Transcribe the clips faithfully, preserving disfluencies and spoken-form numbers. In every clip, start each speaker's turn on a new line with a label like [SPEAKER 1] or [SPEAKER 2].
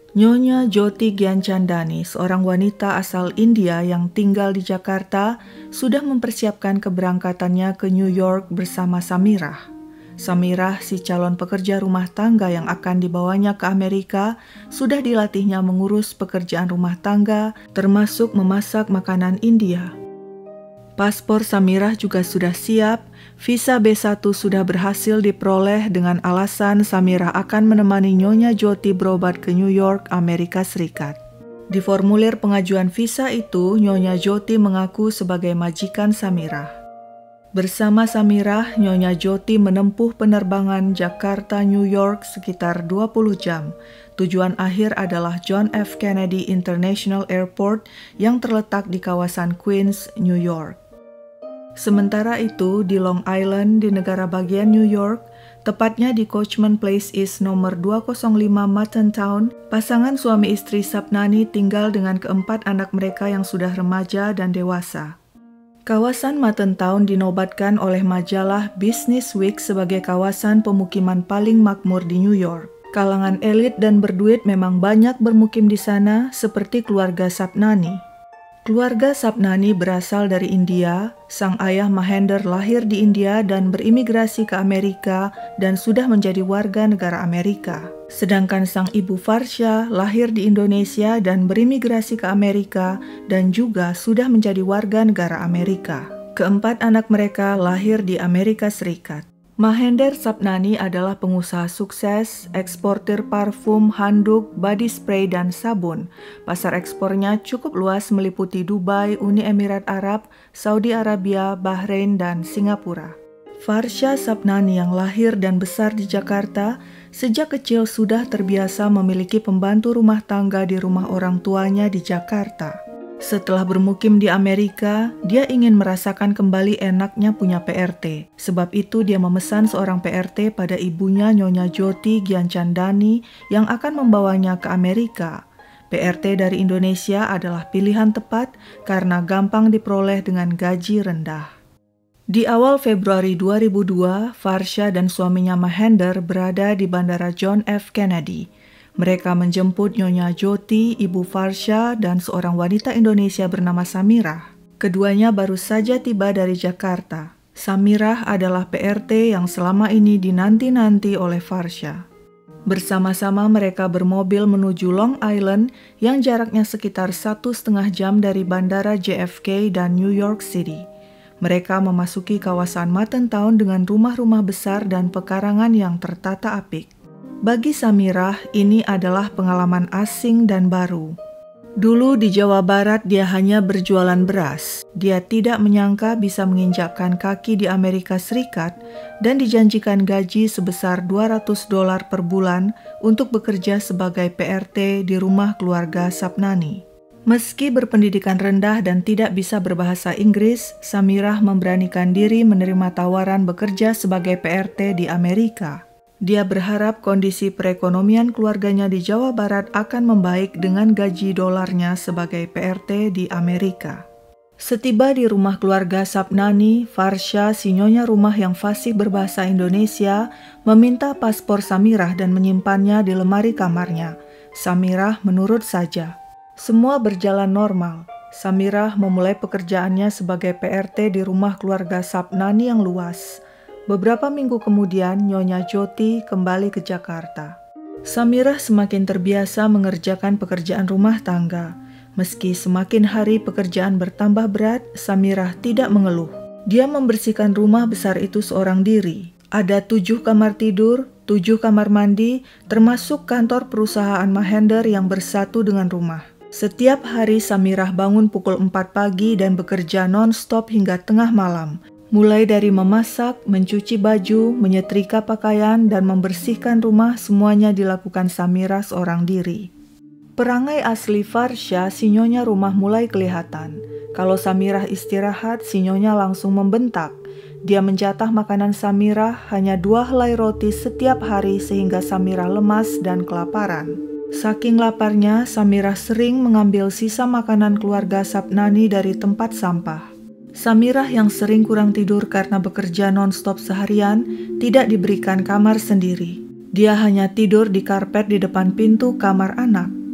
[SPEAKER 1] Nyonya Jyoti Gyanchandani, seorang wanita asal India yang tinggal di Jakarta, sudah mempersiapkan keberangkatannya ke New York bersama Samirah. Samirah, si calon pekerja rumah tangga yang akan dibawanya ke Amerika, sudah dilatihnya mengurus pekerjaan rumah tangga, termasuk memasak makanan India. Paspor Samirah juga sudah siap, visa B satu sudah berhasil diperoleh dengan alasan Samirah akan menemani Nyonya Jyoti berobat ke New York, Amerika Serikat. Di formulir pengajuan visa itu, Nyonya Jyoti mengaku sebagai majikan Samirah. Bersama Samirah, Nyonya Jyoti menempuh penerbangan Jakarta-New York sekitar dua puluh jam. Tujuan akhir adalah John F. Kennedy International Airport yang terletak di kawasan Queens, New York. Sementara itu, di Long Island di negara bagian New York, tepatnya di Coachman Place East nomor dua nol lima Martintown, pasangan suami istri Sapnani tinggal dengan keempat anak mereka yang sudah remaja dan dewasa. Kawasan Martintown dinobatkan oleh majalah Business Week sebagai kawasan pemukiman paling makmur di New York. Kalangan elit dan berduit memang banyak bermukim di sana, seperti keluarga Sapnani. Keluarga Sapnani berasal dari India. Sang ayah Mahendra lahir di India dan berimigrasi ke Amerika dan sudah menjadi warga negara Amerika. Sedangkan sang ibu Farsha lahir di Indonesia dan berimigrasi ke Amerika dan juga sudah menjadi warga negara Amerika. Keempat anak mereka lahir di Amerika Serikat. Mahendra Sapnani adalah pengusaha sukses, eksportir parfum, handuk, body spray, dan sabun. Pasar ekspornya cukup luas meliputi Dubai, Uni Emirat Arab, Saudi Arabia, Bahrain, dan Singapura. Farsha Sapnani yang lahir dan besar di Jakarta, sejak kecil sudah terbiasa memiliki pembantu rumah tangga di rumah orang tuanya di Jakarta. Setelah bermukim di Amerika, dia ingin merasakan kembali enaknya punya P R T. Sebab itu dia memesan seorang P R T pada ibunya Nyonya Jyoti Gyanchandani yang akan membawanya ke Amerika. P R T dari Indonesia adalah pilihan tepat karena gampang diperoleh dengan gaji rendah. Di awal Februari dua ribu dua, Farsha dan suaminya Mahendra berada di Bandara John F. Kennedy. Mereka menjemput Nyonya Jyoti, ibu Farsha, dan seorang wanita Indonesia bernama Samirah. Keduanya baru saja tiba dari Jakarta. Samirah adalah P R T yang selama ini dinanti-nanti oleh Farsha. Bersama-sama mereka bermobil menuju Long Island yang jaraknya sekitar satu setengah jam dari Bandara J F K dan New York City. Mereka memasuki kawasan Martintown dengan rumah-rumah besar dan pekarangan yang tertata apik. Bagi Samirah, ini adalah pengalaman asing dan baru. Dulu di Jawa Barat dia hanya berjualan beras. Dia tidak menyangka bisa menginjakkan kaki di Amerika Serikat dan dijanjikan gaji sebesar dua ratus dolar per bulan untuk bekerja sebagai P R T di rumah keluarga Sapnani. Meski berpendidikan rendah dan tidak bisa berbahasa Inggris, Samirah memberanikan diri menerima tawaran bekerja sebagai P R T di Amerika. Dia berharap kondisi perekonomian keluarganya di Jawa Barat akan membaik dengan gaji dolarnya sebagai P R T di Amerika. Setiba di rumah keluarga Sapnani, Farsha, si nyonya rumah yang fasih berbahasa Indonesia, meminta paspor Samirah dan menyimpannya di lemari kamarnya. Samirah menurut saja. Semua berjalan normal. Samirah memulai pekerjaannya sebagai P R T di rumah keluarga Sapnani yang luas. Beberapa minggu kemudian, Nyonya Jyoti kembali ke Jakarta. Samirah semakin terbiasa mengerjakan pekerjaan rumah tangga. Meski semakin hari pekerjaan bertambah berat, Samirah tidak mengeluh. Dia membersihkan rumah besar itu seorang diri. Ada tujuh kamar tidur, tujuh kamar mandi, termasuk kantor perusahaan Mahendra yang bersatu dengan rumah. Setiap hari Samirah bangun pukul empat pagi dan bekerja non-stop hingga tengah malam. Mulai dari memasak, mencuci baju, menyetrika pakaian, dan membersihkan rumah, semuanya dilakukan Samirah seorang diri. Perangai asli Farsha, si nyonya rumah mulai kelihatan. Kalau Samirah istirahat, si nyonya langsung membentak. Dia menjatah makanan Samirah hanya dua helai roti setiap hari sehingga Samirah lemas dan kelaparan. Saking laparnya, Samirah sering mengambil sisa makanan keluarga Sapnani dari tempat sampah. Samirah yang sering kurang tidur karena bekerja non-stop seharian tidak diberikan kamar sendiri. Dia hanya tidur di karpet di depan pintu kamar anak.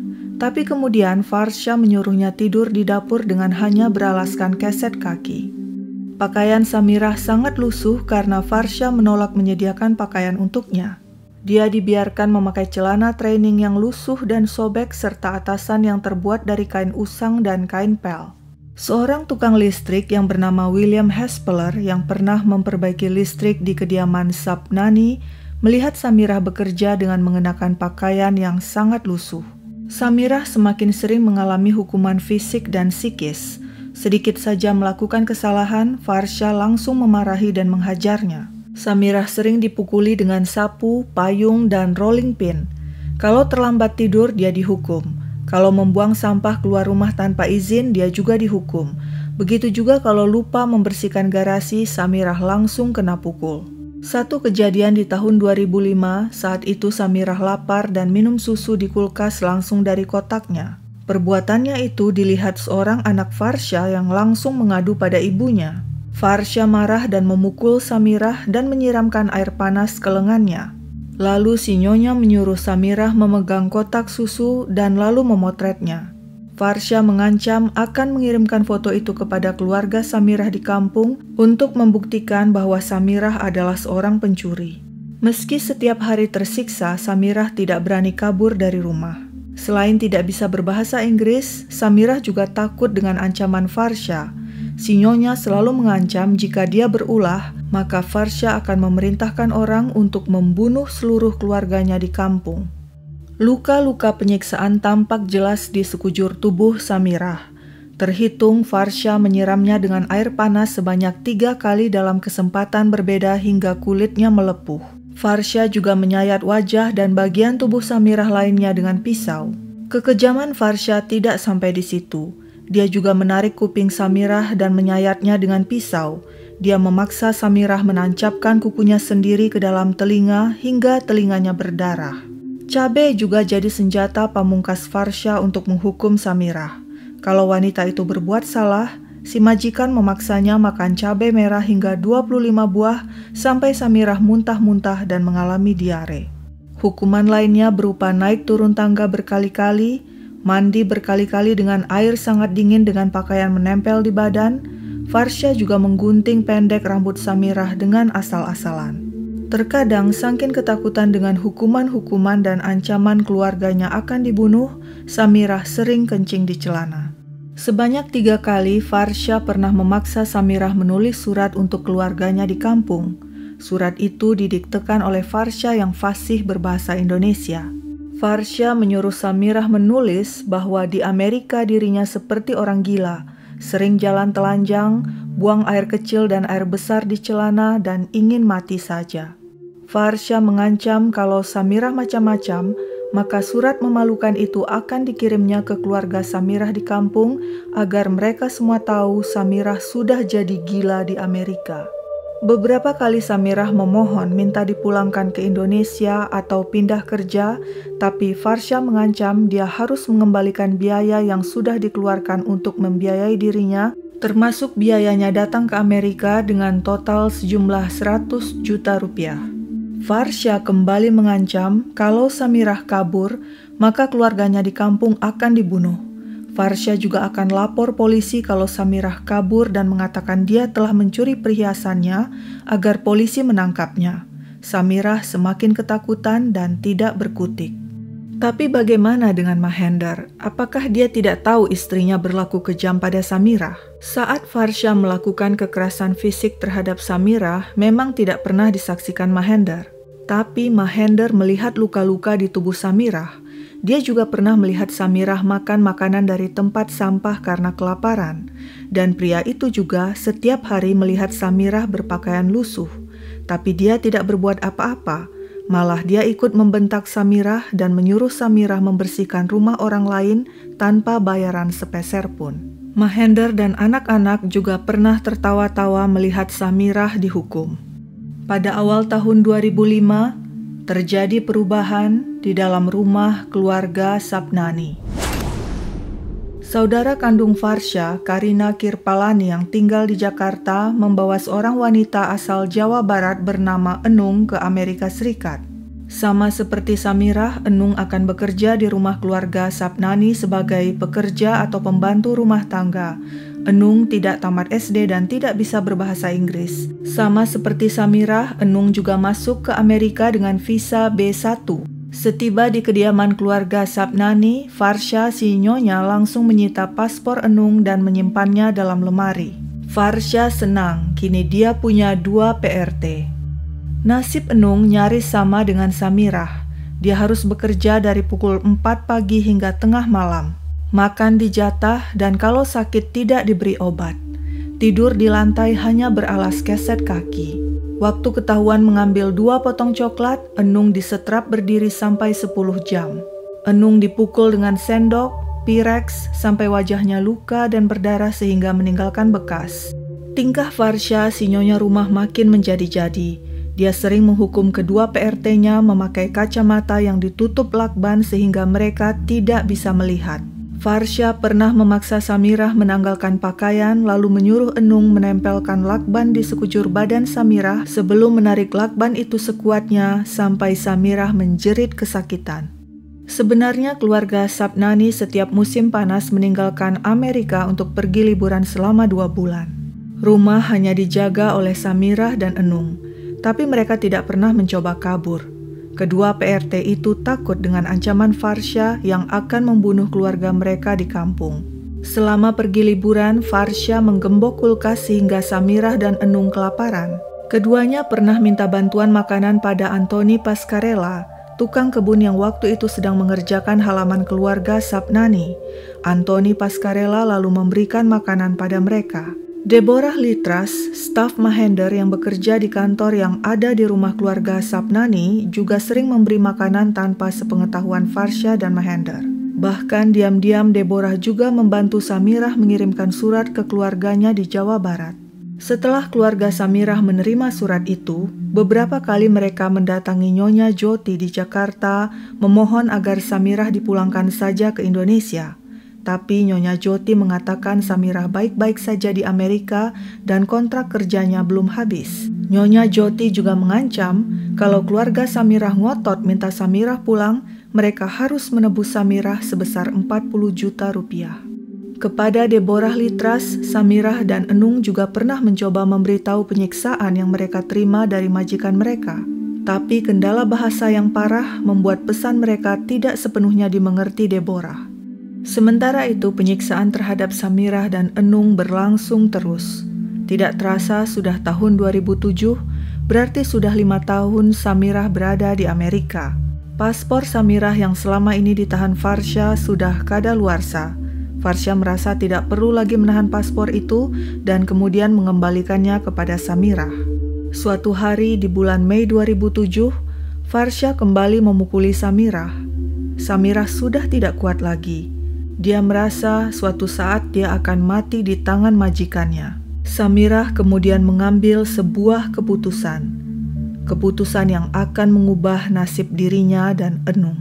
[SPEAKER 1] Tapi kemudian Farsha menyuruhnya tidur di dapur dengan hanya beralaskan keset kaki. Pakaian Samirah sangat lusuh karena Farsha menolak menyediakan pakaian untuknya. Dia dibiarkan memakai celana training yang lusuh dan sobek serta atasan yang terbuat dari kain usang dan kain pel. Seorang tukang listrik yang bernama William Haspeller yang pernah memperbaiki listrik di kediaman Sabnani melihat Samirah bekerja dengan mengenakan pakaian yang sangat lusuh. Samirah semakin sering mengalami hukuman fisik dan psikis. Sedikit saja melakukan kesalahan, Farsha langsung memarahi dan menghajarnya. Samirah sering dipukuli dengan sapu, payung, dan rolling pin. Kalau terlambat tidur, dia dihukum. Kalau membuang sampah keluar rumah tanpa izin, dia juga dihukum. Begitu juga kalau lupa membersihkan garasi, Samirah langsung kena pukul. Satu kejadian di tahun dua ribu lima, saat itu Samirah lapar dan minum susu di kulkas langsung dari kotaknya. Perbuatannya itu dilihat seorang anak Farsha yang langsung mengadu pada ibunya. Farsha marah dan memukul Samirah dan menyiramkan air panas ke lengannya. Lalu si nyonya menyuruh Samirah memegang kotak susu dan lalu memotretnya. Farsha mengancam akan mengirimkan foto itu kepada keluarga Samirah di kampung untuk membuktikan bahwa Samirah adalah seorang pencuri. Meski setiap hari tersiksa, Samirah tidak berani kabur dari rumah. Selain tidak bisa berbahasa Inggris, Samirah juga takut dengan ancaman Farsha. Si nyonya selalu mengancam jika dia berulah, maka Farsha akan memerintahkan orang untuk membunuh seluruh keluarganya di kampung. Luka-luka penyiksaan tampak jelas di sekujur tubuh Samirah. Terhitung Farsha menyiramnya dengan air panas sebanyak tiga kali dalam kesempatan berbeda hingga kulitnya melepuh. Farsha juga menyayat wajah dan bagian tubuh Samirah lainnya dengan pisau. Kekejaman Farsha tidak sampai di situ. Dia juga menarik kuping Samirah dan menyayatnya dengan pisau. Dia memaksa Samirah menancapkan kukunya sendiri ke dalam telinga hingga telinganya berdarah. Cabai juga jadi senjata pamungkas Farsha untuk menghukum Samirah. Kalau wanita itu berbuat salah, si majikan memaksanya makan cabai merah hingga dua puluh lima buah sampai Samirah muntah-muntah dan mengalami diare. Hukuman lainnya berupa naik turun tangga berkali-kali, mandi berkali-kali dengan air sangat dingin dengan pakaian menempel di badan. Farsha juga menggunting pendek rambut Samirah dengan asal-asalan. Terkadang saking ketakutan dengan hukuman-hukuman dan ancaman keluarganya akan dibunuh, Samirah sering kencing di celana. Sebanyak tiga kali Farsha pernah memaksa Samirah menulis surat untuk keluarganya di kampung. Surat itu didiktekan oleh Farsha yang fasih berbahasa Indonesia. Farsha menyuruh Samirah menulis bahwa di Amerika dirinya seperti orang gila, sering jalan telanjang, buang air kecil dan air besar di celana dan ingin mati saja. Farsha mengancam kalau Samirah macam-macam, maka surat memalukan itu akan dikirimnya ke keluarga Samirah di kampung agar mereka semua tahu Samirah sudah jadi gila di Amerika. Beberapa kali Samirah memohon minta dipulangkan ke Indonesia atau pindah kerja, tapi Farsha mengancam dia harus mengembalikan biaya yang sudah dikeluarkan untuk membiayai dirinya, termasuk biayanya datang ke Amerika dengan total sejumlah seratus juta rupiah. Farsha kembali mengancam kalau Samirah kabur, maka keluarganya di kampung akan dibunuh. Farsha juga akan lapor polisi kalau Samirah kabur dan mengatakan dia telah mencuri perhiasannya agar polisi menangkapnya. Samirah semakin ketakutan dan tidak berkutik. Tapi bagaimana dengan Mahendra? Apakah dia tidak tahu istrinya berlaku kejam pada Samirah? Saat Farsha melakukan kekerasan fisik terhadap Samirah, memang tidak pernah disaksikan Mahendra. Tapi Mahendra melihat luka-luka di tubuh Samirah. Dia juga pernah melihat Samirah makan makanan dari tempat sampah karena kelaparan. Dan pria itu juga setiap hari melihat Samirah berpakaian lusuh. Tapi dia tidak berbuat apa-apa. Malah dia ikut membentak Samirah dan menyuruh Samirah membersihkan rumah orang lain tanpa bayaran sepeser pun. Mahendra dan anak-anak juga pernah tertawa-tawa melihat Samirah dihukum. Pada awal tahun dua ribu lima, terjadi perubahan di dalam rumah keluarga Sabnani. Saudara kandung Farsha, Karina Kirpalani yang tinggal di Jakarta, membawa seorang wanita asal Jawa Barat bernama Enung ke Amerika Serikat. Sama seperti Samirah, Enung akan bekerja di rumah keluarga Sapnani sebagai pekerja atau pembantu rumah tangga. Enung tidak tamat S D dan tidak bisa berbahasa Inggris. Sama seperti Samirah, Enung juga masuk ke Amerika dengan visa B satu. Setiba di kediaman keluarga Sapnani, Farsha si nyonya langsung menyita paspor Enung dan menyimpannya dalam lemari. Farsha senang, kini dia punya dua P R T. Nasib Enung nyaris sama dengan Samirah. Dia harus bekerja dari pukul empat pagi hingga tengah malam. Makan dijatah dan kalau sakit tidak diberi obat. Tidur di lantai hanya beralas keset kaki. Waktu ketahuan mengambil dua potong coklat, Enung disetrap berdiri sampai sepuluh jam. Enung dipukul dengan sendok, pirex, sampai wajahnya luka dan berdarah sehingga meninggalkan bekas. Tingkah Farsha si nyonya rumah makin menjadi-jadi. Dia sering menghukum kedua P R T-nya memakai kacamata yang ditutup lakban sehingga mereka tidak bisa melihat. Farsha pernah memaksa Samirah menanggalkan pakaian lalu menyuruh Enung menempelkan lakban di sekujur badan Samirah sebelum menarik lakban itu sekuatnya sampai Samirah menjerit kesakitan. Sebenarnya keluarga Sapnani setiap musim panas meninggalkan Amerika untuk pergi liburan selama dua bulan. Rumah hanya dijaga oleh Samirah dan Enung, tapi mereka tidak pernah mencoba kabur. Kedua P R T itu takut dengan ancaman Farsha yang akan membunuh keluarga mereka di kampung. Selama pergi liburan, Farsha menggembok kulkas sehingga Samirah dan Enung kelaparan. Keduanya pernah minta bantuan makanan pada Anthony Pascarella, tukang kebun yang waktu itu sedang mengerjakan halaman keluarga Sapnani. Anthony Pascarella lalu memberikan makanan pada mereka. Deborah Litras, staf Mahender yang bekerja di kantor yang ada di rumah keluarga Sapnani, juga sering memberi makanan tanpa sepengetahuan Farsha dan Mahender. Bahkan diam-diam Deborah juga membantu Samirah mengirimkan surat ke keluarganya di Jawa Barat. Setelah keluarga Samirah menerima surat itu, beberapa kali mereka mendatangi Nyonya Joti di Jakarta memohon agar Samirah dipulangkan saja ke Indonesia. Tapi Nyonya Joti mengatakan Samirah baik-baik saja di Amerika dan kontrak kerjanya belum habis. Nyonya Joti juga mengancam kalau keluarga Samirah ngotot minta Samirah pulang, mereka harus menebus Samirah sebesar empat puluh juta rupiah. Kepada Deborah Litras, Samirah dan Enung juga pernah mencoba memberitahu penyiksaan yang mereka terima dari majikan mereka. Tapi kendala bahasa yang parah membuat pesan mereka tidak sepenuhnya dimengerti Deborah. Sementara itu penyiksaan terhadap Samirah dan Enung berlangsung terus. Tidak terasa sudah tahun dua ribu tujuh, berarti sudah lima tahun Samirah berada di Amerika. Paspor Samirah yang selama ini ditahan Farsha sudah kadaluarsa. Farsha merasa tidak perlu lagi menahan paspor itu dan kemudian mengembalikannya kepada Samirah. Suatu hari di bulan Mei dua ribu tujuh, Farsha kembali memukuli Samirah. Samirah sudah tidak kuat lagi. Dia merasa suatu saat dia akan mati di tangan majikannya. Samirah kemudian mengambil sebuah keputusan. Keputusan yang akan mengubah nasib dirinya dan Enung.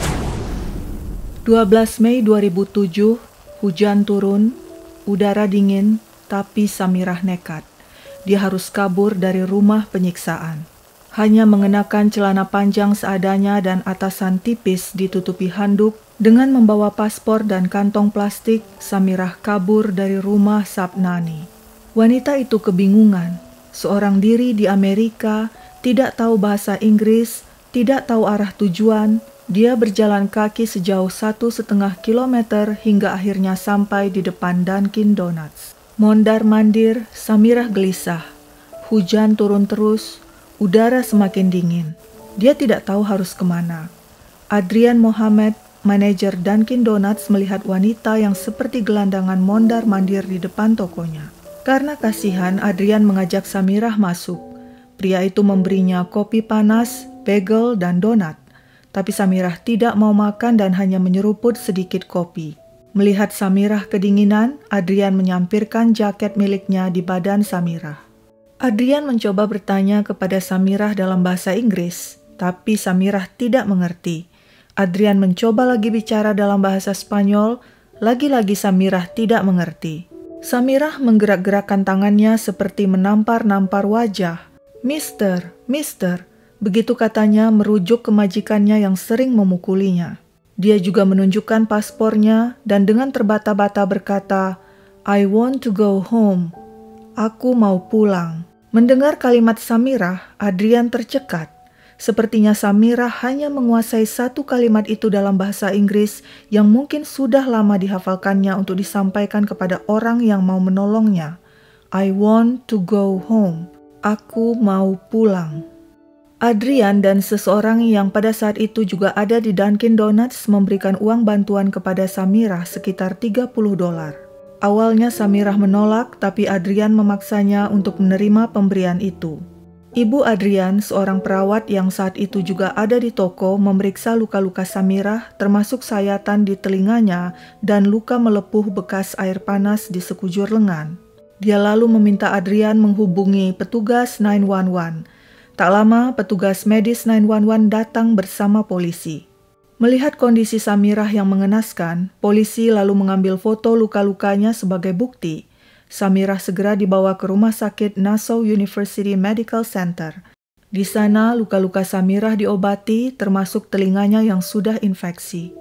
[SPEAKER 1] dua belas Mei dua ribu tujuh, hujan turun, udara dingin, tapi Samirah nekat. Dia harus kabur dari rumah penyiksaan. Hanya mengenakan celana panjang seadanya dan atasan tipis ditutupi handuk, dengan membawa paspor dan kantong plastik, Samirah kabur dari rumah Sapnani. Wanita itu kebingungan. Seorang diri di Amerika, tidak tahu bahasa Inggris, tidak tahu arah tujuan. Dia berjalan kaki sejauh satu setengah kilometer hingga akhirnya sampai di depan Dunkin Donuts. Mondar-mandir, Samirah gelisah. Hujan turun terus, udara semakin dingin. Dia tidak tahu harus kemana. Adrian Mohammed, manajer Dunkin Donuts, melihat wanita yang seperti gelandangan mondar-mandir di depan tokonya. Karena kasihan, Adrian mengajak Samirah masuk. Pria itu memberinya kopi panas, bagel, dan donat. Tapi Samirah tidak mau makan dan hanya menyeruput sedikit kopi. Melihat Samirah kedinginan, Adrian menyampirkan jaket miliknya di badan Samirah. Adrian mencoba bertanya kepada Samirah dalam bahasa Inggris, tapi Samirah tidak mengerti. Adrian mencoba lagi bicara dalam bahasa Spanyol, lagi-lagi Samirah tidak mengerti. Samirah menggerak-gerakkan tangannya seperti menampar-nampar wajah. Mister, Mister, Begitu katanya merujuk ke majikannya yang sering memukulinya. Dia juga menunjukkan paspornya dan dengan terbata-bata berkata, "I want to go home." Aku mau pulang. Mendengar kalimat Samirah, Adrian tercekat. Sepertinya Samirah hanya menguasai satu kalimat itu dalam bahasa Inggris yang mungkin sudah lama dihafalkannya untuk disampaikan kepada orang yang mau menolongnya. I want to go home. Aku mau pulang. Adrian dan seseorang yang pada saat itu juga ada di Dunkin Donuts memberikan uang bantuan kepada Samirah sekitar tiga puluh dolar. Awalnya Samirah menolak, tapi Adrian memaksanya untuk menerima pemberian itu. Ibu Adrian, seorang perawat yang saat itu juga ada di toko, memeriksa luka-luka Samirah, termasuk sayatan di telinganya dan luka melepuh bekas air panas di sekujur lengan. Dia lalu meminta Adrian menghubungi petugas sembilan satu satu. Tak lama, petugas medis sembilan satu satu datang bersama polisi. Melihat kondisi Samirah yang mengenaskan, polisi lalu mengambil foto luka-lukanya sebagai bukti. Samirah segera dibawa ke rumah sakit Nassau University Medical Center. Di sana, luka-luka Samirah diobati, termasuk telinganya yang sudah infeksi.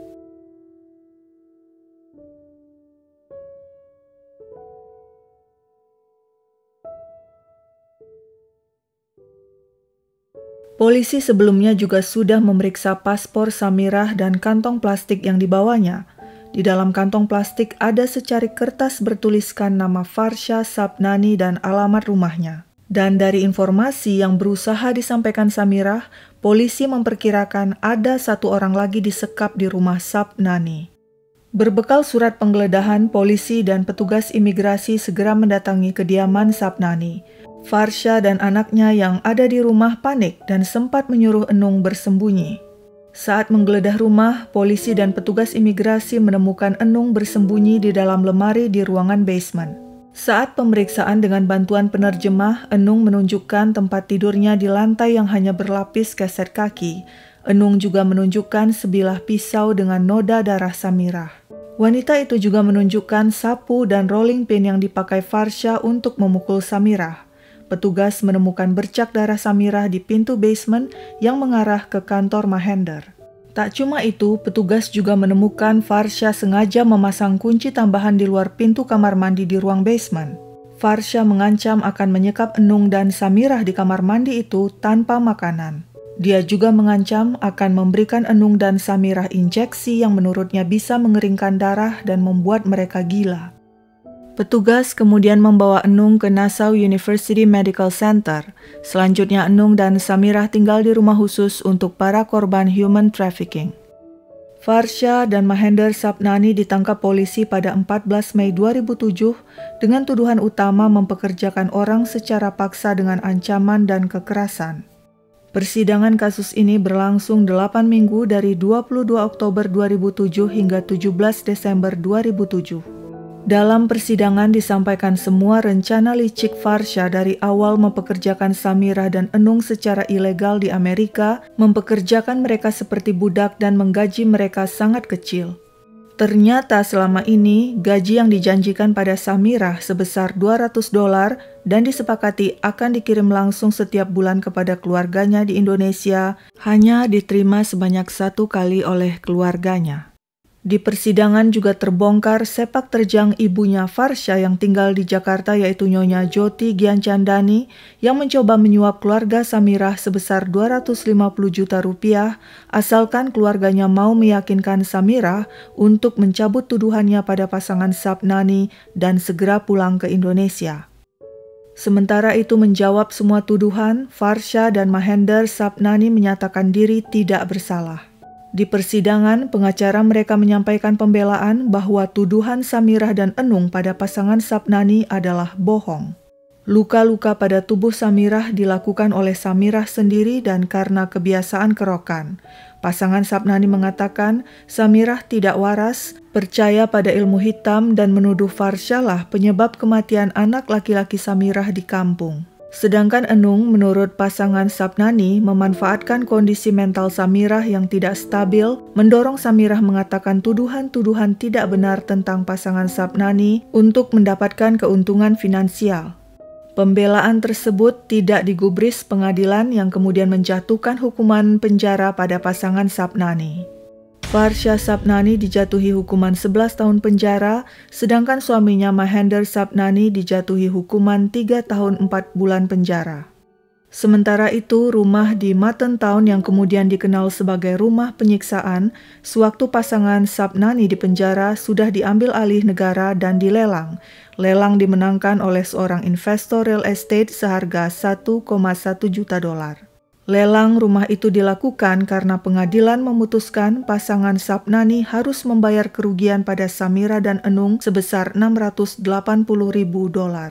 [SPEAKER 1] Polisi sebelumnya juga sudah memeriksa paspor Samirah dan kantong plastik yang dibawanya. Di dalam kantong plastik ada secarik kertas bertuliskan nama Farsha Sapnani dan alamat rumahnya. Dan dari informasi yang berusaha disampaikan Samirah, polisi memperkirakan ada satu orang lagi disekap di rumah Sapnani. Berbekal surat penggeledahan, polisi dan petugas imigrasi segera mendatangi kediaman Sapnani. Farsha dan anaknya yang ada di rumah panik dan sempat menyuruh Enung bersembunyi. Saat menggeledah rumah, polisi dan petugas imigrasi menemukan Enung bersembunyi di dalam lemari di ruangan basement. Saat pemeriksaan dengan bantuan penerjemah, Enung menunjukkan tempat tidurnya di lantai yang hanya berlapis keset kaki. Enung juga menunjukkan sebilah pisau dengan noda darah Samirah. Wanita itu juga menunjukkan sapu dan rolling pin yang dipakai Farsha untuk memukul Samirah. Petugas menemukan bercak darah Samirah di pintu basement yang mengarah ke kantor Mahender. Tak cuma itu, petugas juga menemukan Farsha sengaja memasang kunci tambahan di luar pintu kamar mandi di ruang basement. Farsha mengancam akan menyekap Enung dan Samirah di kamar mandi itu tanpa makanan. Dia juga mengancam akan memberikan Enung dan Samirah injeksi yang menurutnya bisa mengeringkan darah dan membuat mereka gila. Petugas kemudian membawa Enung ke Nassau University Medical Center. Selanjutnya Enung dan Samirah tinggal di rumah khusus untuk para korban human trafficking. Farsha dan Mahender Sapnani ditangkap polisi pada empat belas Mei dua ribu tujuh dengan tuduhan utama mempekerjakan orang secara paksa dengan ancaman dan kekerasan. Persidangan kasus ini berlangsung delapan minggu dari dua puluh dua Oktober dua ribu tujuh hingga tujuh belas Desember dua ribu tujuh. Dalam persidangan disampaikan semua rencana licik Farsha dari awal mempekerjakan Samirah dan Enung secara ilegal di Amerika, mempekerjakan mereka seperti budak dan menggaji mereka sangat kecil. Ternyata selama ini gaji yang dijanjikan pada Samirah sebesar dua ratus dolar dan disepakati akan dikirim langsung setiap bulan kepada keluarganya di Indonesia hanya diterima sebanyak satu kali oleh keluarganya. Di persidangan juga terbongkar sepak terjang ibunya Farsha yang tinggal di Jakarta yaitu Nyonya Joti Gianchandani yang mencoba menyuap keluarga Samirah sebesar dua ratus lima puluh juta rupiah asalkan keluarganya mau meyakinkan Samirah untuk mencabut tuduhannya pada pasangan Sapnani dan segera pulang ke Indonesia. Sementara itu menjawab semua tuduhan, Farsha dan Mahender Sapnani menyatakan diri tidak bersalah. Di persidangan, pengacara mereka menyampaikan pembelaan bahwa tuduhan Samirah dan Enung pada pasangan Sapnani adalah bohong. Luka-luka pada tubuh Samirah dilakukan oleh Samirah sendiri dan karena kebiasaan kerokan. Pasangan Sapnani mengatakan Samirah tidak waras, percaya pada ilmu hitam dan menuduh Farsha lah penyebab kematian anak laki-laki Samirah di kampung. Sedangkan Enung menurut pasangan Sapnani memanfaatkan kondisi mental Samirah yang tidak stabil, mendorong Samirah mengatakan tuduhan-tuduhan tidak benar tentang pasangan Sapnani untuk mendapatkan keuntungan finansial. Pembelaan tersebut tidak digubris pengadilan yang kemudian menjatuhkan hukuman penjara pada pasangan Sabnani. Farsha Sabnani dijatuhi hukuman sebelas tahun penjara, sedangkan suaminya Mahendra Sabnani dijatuhi hukuman tiga tahun empat bulan penjara. Sementara itu, rumah di Mutton Town yang kemudian dikenal sebagai rumah penyiksaan, sewaktu pasangan Sabnani di penjara sudah diambil alih negara dan dilelang. Lelang dimenangkan oleh seorang investor real estate seharga satu koma satu juta dolar. Lelang rumah itu dilakukan karena pengadilan memutuskan pasangan Sabnani harus membayar kerugian pada Samira dan Enung sebesar enam ratus delapan puluh ribu dolar.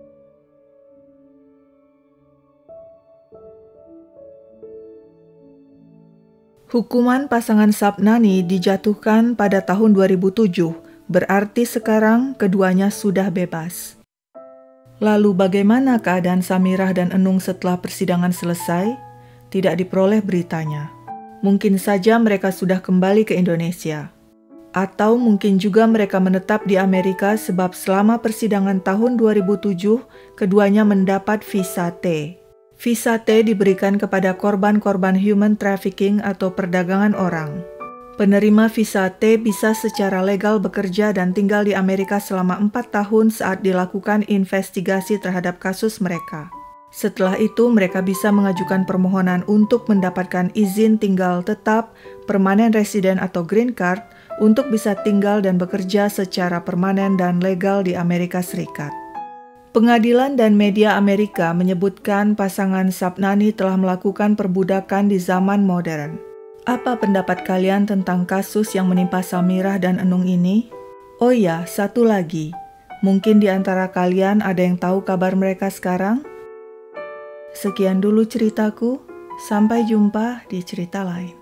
[SPEAKER 1] Hukuman pasangan Sabnani dijatuhkan pada tahun dua ribu tujuh, berarti sekarang keduanya sudah bebas. Lalu bagaimana keadaan Samirah dan Enung setelah persidangan selesai? Tidak diperoleh beritanya. Mungkin saja mereka sudah kembali ke Indonesia. Atau mungkin juga mereka menetap di Amerika sebab selama persidangan tahun dua ribu tujuh, keduanya mendapat visa T. Visa T diberikan kepada korban-korban human trafficking atau perdagangan orang. Penerima visa T bisa secara legal bekerja dan tinggal di Amerika selama empat tahun saat dilakukan investigasi terhadap kasus mereka. Setelah itu, mereka bisa mengajukan permohonan untuk mendapatkan izin tinggal tetap, permanen resident atau green card, untuk bisa tinggal dan bekerja secara permanen dan legal di Amerika Serikat. Pengadilan dan media Amerika menyebutkan pasangan Sabnani telah melakukan perbudakan di zaman modern. Apa pendapat kalian tentang kasus yang menimpa Samirah dan Enung ini? Oh ya, satu lagi. Mungkin di antara kalian ada yang tahu kabar mereka sekarang? Sekian dulu ceritaku. Sampai jumpa di cerita lain.